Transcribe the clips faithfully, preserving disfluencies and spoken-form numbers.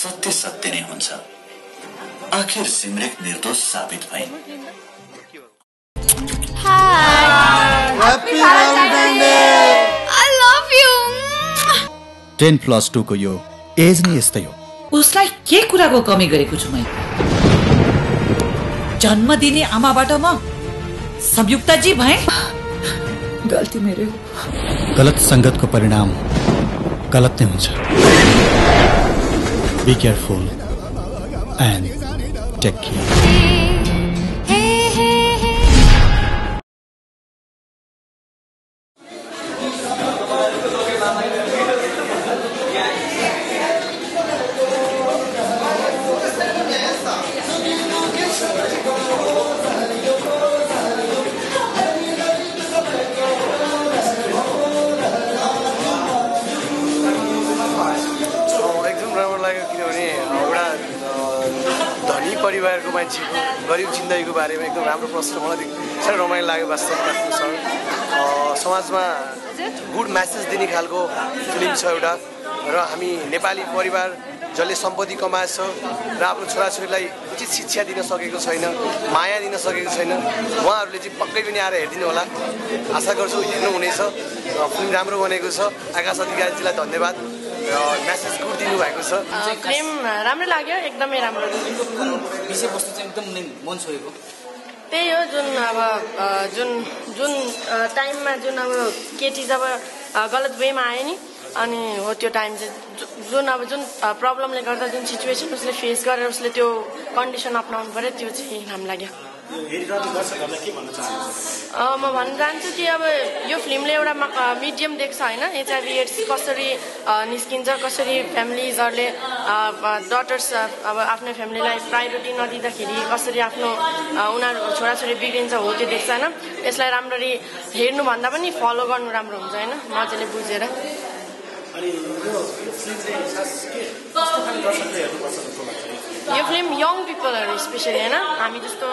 सत्य सत्य नै हुन्छ। आखिर सिमरेक निर्दोष साबित भइन्। Happy Valentine's Day! I love you! Ten plus two को यो एज नै यस्तै हो। उसलाई के कुराको कमी गरेको छु मैले? जन्म दिने आमाबाट म संयुक्ताजी भए। गल्ती मेरो हो। गलत संगतको परिणाम गलत नै हुन्छ। Be careful and take care. परिवारको मान्छेको गरिब जिन्दगीको बारेमा एकदम राम्रो प्रश्न मलाई साह्रै रमाइलो लाग्यो वास्तवमा। समाजमा गुड मेसेज दिने खालको फिल्म छ एउटा, र हामी नेपाली परिवार जसले सम्पत्ति कमाएछ र आफ्नो छोराछोरीलाई उचित शिक्षा दिन सकेको छैन, माया दिन सकेको छैन, उहाँहरूले चाहिँ पक्कै पनि आएर हेरिदिनु होला। आशा गर्छु हेर्नुहुनेछ। फिल्म राम्रो बनेको छ। आकाश अधिकारीजीलाई धन्यवाद। मेसेज गुड दिनुभएको छ। फिल्म राम्रो लाग्यो, एकदमै राम्रो। विषयवस्तु चाहिँ एकदम मन छोएको त्यही हो, जुन अब जुन जुन टाइममा जुन अब केटी जब गलत वेमा आयो नि, अनि हो त्यो टाइम चाहिँ जुन अब जुन प्रब्लमले गर्दा जुन सिचुएसन उसले फेस गरेर उसले त्यो कन्डिसन अप्नाउनु पर्यो, त्यो चाहिँ राम्रो लाग्यो। म भन्न चाहन्छु कि अब यो फिल्मले एउटा मिडियम देख्छ होइन, एचआइभी एड्स कसरी निस्किन्छ, कसरी फ्यामिलिजहरूले डटर्स अब आफ्नो फ्यामिलीलाई प्रायोरिटी नदिँदाखेरि कसरी आफ्नो उनीहरू छोराछोरी बिग्रिन्छ, हो त्यो देख्छ होइन। यसलाई राम्ररी हेर्नुभन्दा पनि फलो गर्नु राम्रो हुन्छ होइन, मजाले बुझेर। यो फिल्म यङ पिपलहरू स्पेसली होइन, हामी जस्तो।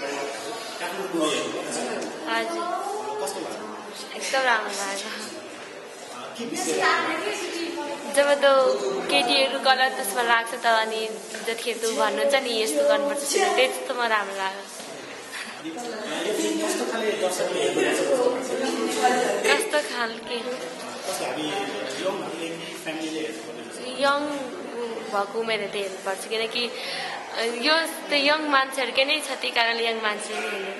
हजुर एकदम राम्रो लाग्यो। जब त केटीहरू गलत त्यसमा लाग्छ त, अनि जतिखेर तँ भन्नुहुन्छ नि यस्तो गर्नुपर्छ, त्यही त्यस्तो मलाई राम्रो लाग्यो। कस्तो खालके यङ भएको उमेर त हेर्नुपर्छ, किनकि यो त यङ मान्छेहरूकै नै छ, त्यही कारणले यङ मान्छे नै हेर्नु।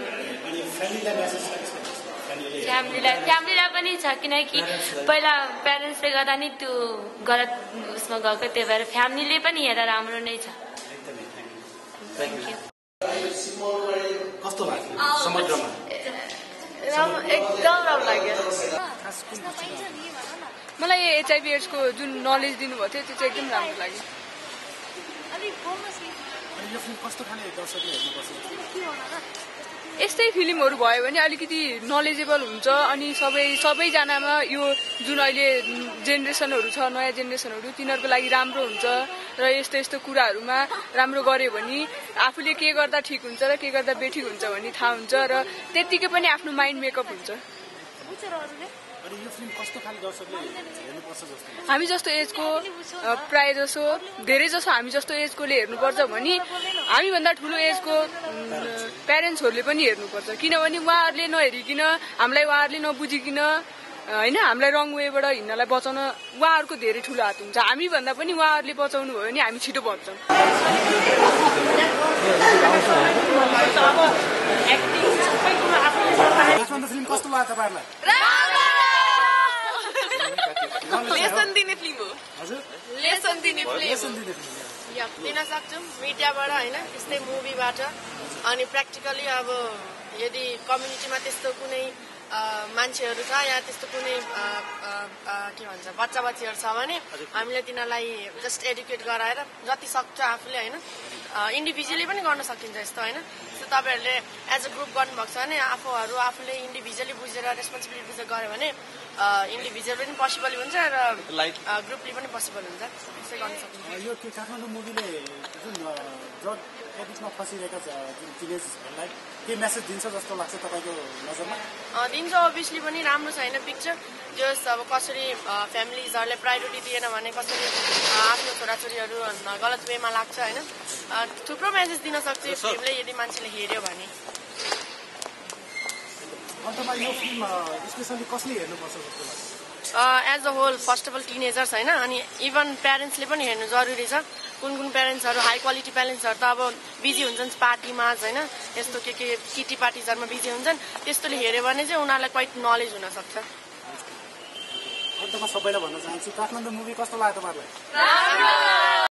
फ्यामिलीलाई फ्यामिलीलाई पनि छ, किनकि पहिला प्यारेन्ट्सले गर्दा नि त्यो गलत उसमा गएको, त्यही भएर फ्यामिलीले पनि हेरेर राम्रो नै छ। कस्तो लाग्यो समग्रमा? एकदम राम्रो लाग्यो मलाई। एचआइभी एड्सको जुन नलेज दिनुभएको थियो त्यो चाहिँ एकदम राम्रो लाग्यो। यस्तै फिल्महरू भयो भने अलिकति नलेजेबल हुन्छ, अनि सबै सबैजनामा यो जुन अहिले जेनेरेसनहरू छ, नयाँ जेनेरेसनहरू, तिनीहरूको लागि राम्रो हुन्छ। र यस्तो यस्तो कुराहरूमा राम्रो गर्यो भने आफूले के गर्दा ठिक हुन्छ र के गर्दा बेठिक हुन्छ भन्ने थाहा हुन्छ, र त्यत्तिकै पनि आफ्नो माइन्ड मेकअप हुन्छ। हामी जस्तो एजको प्राय जसो धेरै जसो हामी जस्तो एजकोले हेर्नुपर्छ भने हामीभन्दा ठुलो एजको प्यारेन्ट्सहरूले पनि हेर्नुपर्छ, किनभने उहाँहरूले नहेरिकन हामीलाई उहाँहरूले नबुझिकन होइन हामीलाई रङ वेबाट हिँड्नलाई बचाउन उहाँहरूको धेरै ठुलो हात हुन्छ। हामीभन्दा पनि उहाँहरूले बचाउनु भयो भने हामी छिटो बच्छौँ। लेसन दिने फिल्म हो। लेसन दिने फिल्म दिन सक्छौँ मिडियाबाट होइन, त्यस्तै मुभीबाट। अनि प्र्याक्टिकली अब यदि कम्युनिटीमा त्यस्तो कुनै मान्छेहरू छ या त्यस्तो कुनै के भन्छ बच्चा बच्चीहरू छ भने हामीले तिनीहरूलाई जस्ट एडुकेट गराएर जति सक्छ आफूले होइन इन्डिभिजुअली पनि गर्न सकिन्छ यस्तो होइन। सो तपाईँहरूले एज अ ग्रुप गर्नुभएको छ भने आफूहरू आफूले इन्डिभिजुअली बुझेर रेस्पोन्सिबिलिटी बुझेर गऱ्यो भने इन्डिभिजुअल पनि पोसिबल हुन्छ र ग्रुपली पनि पोसिबल हुन्छ, त्यसै गर्न सकिन्छ। यो काठमाडौँ मुभीले जुन ड्रग एडिक्टमा फसिरहेका टिनेजहरूलाई के मेसेज दिन्छ जस्तो लाग्छ तपाईँको नजरमा? दिन्छ अभियसली पनि राम्रो छ होइन पिक्चर, जस अब कसरी फ्यामिलिजहरूले प्रायोरिटी दिएन भने कसरी आफ्नो छोराछोरीहरू गलत वेमा लाग्छ होइन, थुप्रो मेसेज दिन सक्छ यो फिल्मले यदि मान्छेले हेऱ्यो भने। अन्तमा यो फिल्म स्पेसली कसले हेर्नुपर्छ जस्तो लाग्छ? As a whole first of all teenagers होइन, अनि इभन प्यारेन्ट्सले पनि हेर्नु जरुरी छ। कुन कुन प्यारेन्ट्सहरू हाई क्वालिटी प्यारेन्ट्सहरू त अब बिजी हुन्छन् पार्टीमा होइन, यस्तो के के किटी पार्टिजहरूमा बिजी हुन्छन्, त्यस्तोले हेऱ्यो भने चाहिँ उनीहरूलाई क्वाइट नलेज हुनसक्छ। अन्तमा सबैलाई भन्न चाहन्छु काठमाडौँ मुभी कस्तो लाग्यो तपाईँहरूलाई?